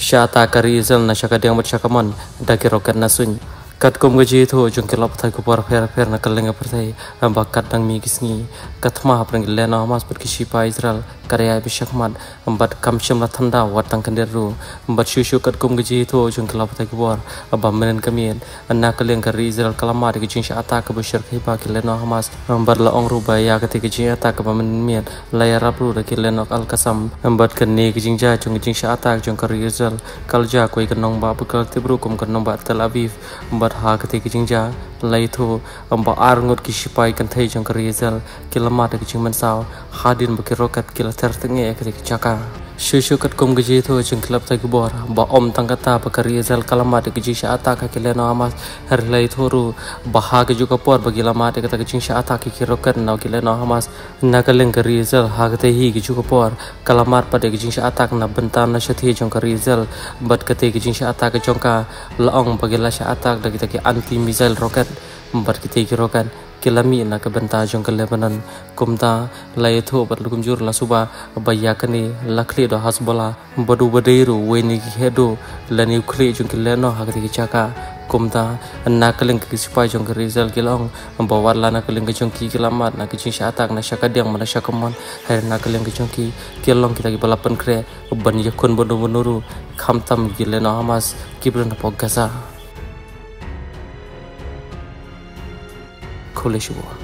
Syata kari Israel na syaka diang bersyakaman daki roket nasun kat kum gaji itu jungkir lap thai kupar fer na kalenga perthai bakat dang mi kisngi kat ma prang lena mas berkisi pa Israel karya bisyakman bat kam syam la thanda watang kanderu bat shushu kat kum gaji itu jungkir lap thai kupar menen kamien na kaleng kari Israel kalama de jing syata ka busyar kai pa kilena hamas bat la ong rubaya ketika jing ata ka menen mien layar rapru de kilena al kasam bat kanne jing ja jung syata jung kari Israel kalja koi kanong ba bekal tibru kum kanong ba Tel Aviv ha ketika jingja laitu amba arngot kisipai kan thai jong Israel kilama de jing mansau hadin bekirokat kila tertenge ketika caka shushu kat kum gaji itu jing klap thai kubor ba om tangkata bakari Israel kalama de jing syata ka kilena amas har laitu ru baha ke juga por bagi lama de kata jing syata ki kirokat na kilena amas nakaleng kari Israel ha kata hi ke juga por kalamar pada jing syata na bentan na shathi jong Israel bat kate jing syata ka jongka laong bagi la syata da kita ki anti missile rocket bat kita ki rocket kilami na ka benta jong ke Lebanon kumta laitu bat lukum jur la suba baya kani lakli do hasbola badu badairu weni ki hedo la nuclear jong ke leno ha kata ki chaka kumta nakaleng ki sipai jong ke Israel kilong bawar la nakaleng ki jong ki kilamat na ki jing syata na syaka diang mana syakamon hai nakaleng ki jong ki kilong kita ki balapan kre ban yakun bono bonuru khamtam gilena hamas kibran pok Gaza khole shubo